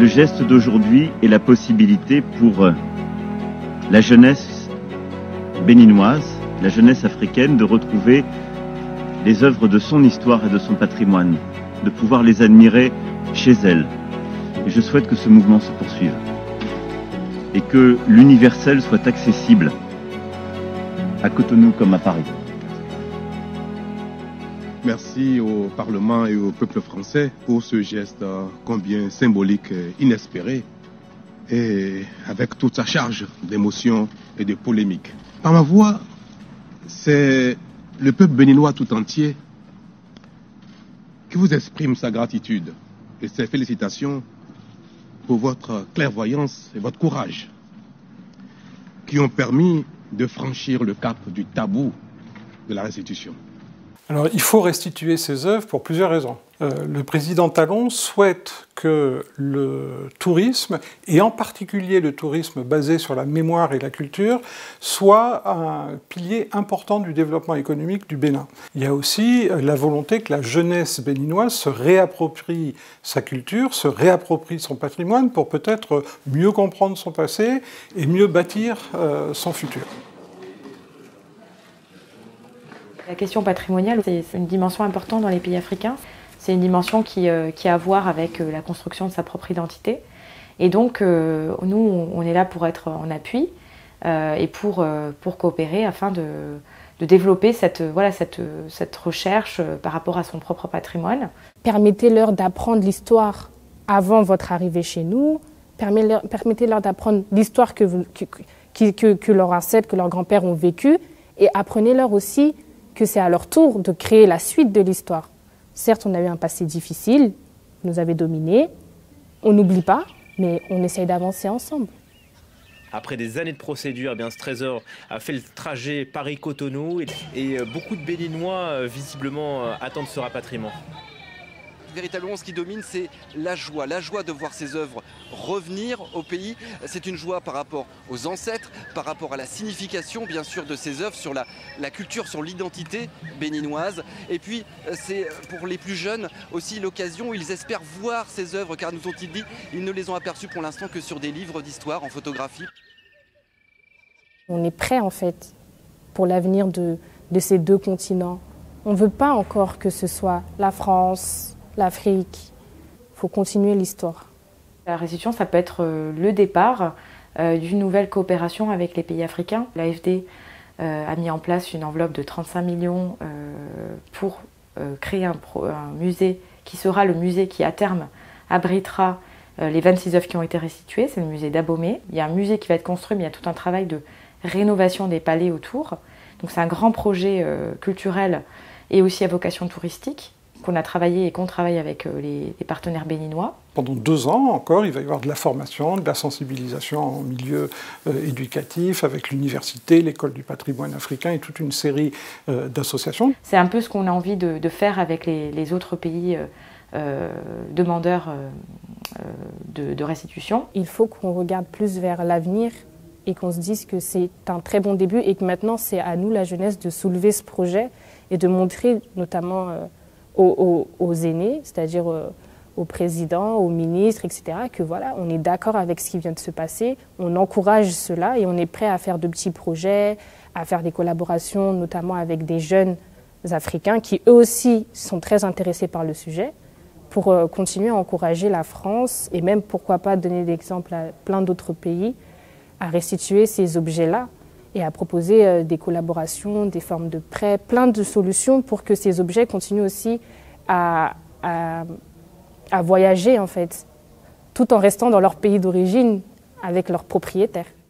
Le geste d'aujourd'hui est la possibilité pour la jeunesse béninoise, la jeunesse africaine, de retrouver les œuvres de son histoire et de son patrimoine, de pouvoir les admirer chez elle. Et je souhaite que ce mouvement se poursuive et que l'universel soit accessible à Cotonou comme à Paris. Merci au Parlement et au peuple français pour ce geste combien symbolique et inespéré, et avec toute sa charge d'émotions et de polémiques. Par ma voix, c'est le peuple béninois tout entier qui vous exprime sa gratitude et ses félicitations pour votre clairvoyance et votre courage qui ont permis de franchir le cap du tabou de la restitution. Alors, il faut restituer ces œuvres pour plusieurs raisons. Le président Talon souhaite que le tourisme, et en particulier le tourisme basé sur la mémoire et la culture, soit un pilier important du développement économique du Bénin. Il y a aussi la volonté que la jeunesse béninoise se réapproprie sa culture, se réapproprie son patrimoine pour peut-être mieux comprendre son passé et mieux bâtir son futur. La question patrimoniale, c'est une dimension importante dans les pays africains. C'est une dimension qui a à voir avec la construction de sa propre identité. Et donc, nous, on est là pour être en appui et pour coopérer afin de développer cette recherche par rapport à son propre patrimoine. Permettez-leur d'apprendre l'histoire avant votre arrivée chez nous. Permettez-leur d'apprendre l'histoire que leurs ancêtres, que leurs grands-pères ont vécue. Et apprenez-leur aussi que c'est à leur tour de créer la suite de l'histoire. Certes, on a eu un passé difficile, nous avait dominés, on n'oublie pas, mais on essaye d'avancer ensemble. Après des années de procédure, ce trésor a fait le trajet Paris-Cotonou et beaucoup de Béninois visiblement attendent ce rapatriement. Véritablement, ce qui domine, c'est la joie de voir ces œuvres revenir au pays. C'est une joie par rapport aux ancêtres, par rapport à la signification, bien sûr, de ces œuvres, sur la culture, sur l'identité béninoise. Et puis, c'est pour les plus jeunes aussi l'occasion où ils espèrent voir ces œuvres, car nous ont-ils dit, ils ne les ont aperçues pour l'instant que sur des livres d'histoire, en photographie. On est prêt, en fait, pour l'avenir de ces deux continents. On ne veut pas encore que ce soit la France, l'Afrique. Il faut continuer l'histoire. La restitution, ça peut être le départ d'une nouvelle coopération avec les pays africains. L'AFD a mis en place une enveloppe de 35 millions pour créer un musée qui sera le musée qui, à terme, abritera les 26 œuvres qui ont été restituées. C'est le musée d'Abomey. Il y a un musée qui va être construit, mais il y a tout un travail de rénovation des palais autour. Donc c'est un grand projet culturel et aussi à vocation touristique qu'on a travaillé et qu'on travaille avec les partenaires béninois. Pendant 2 ans encore, il va y avoir de la formation, de la sensibilisation en milieu éducatif avec l'université, l'école du patrimoine africain et toute une série d'associations. C'est un peu ce qu'on a envie de faire avec les autres pays demandeurs de restitution. Il faut qu'on regarde plus vers l'avenir et qu'on se dise que c'est un très bon début et que maintenant c'est à nous, la jeunesse, de soulever ce projet et de montrer notamment aux aînés, c'est-à-dire au président, aux ministres, etc., que voilà, on est d'accord avec ce qui vient de se passer, on encourage cela et on est prêt à faire de petits projets, à faire des collaborations, notamment avec des jeunes africains qui eux aussi sont très intéressés par le sujet, pour continuer à encourager la France et même, pourquoi pas, donner l'exemple à plein d'autres pays à restituer ces objets-là et à proposer des collaborations, des formes de prêts, plein de solutions pour que ces objets continuent aussi à voyager, en fait, tout en restant dans leur pays d'origine avec leurs propriétaires.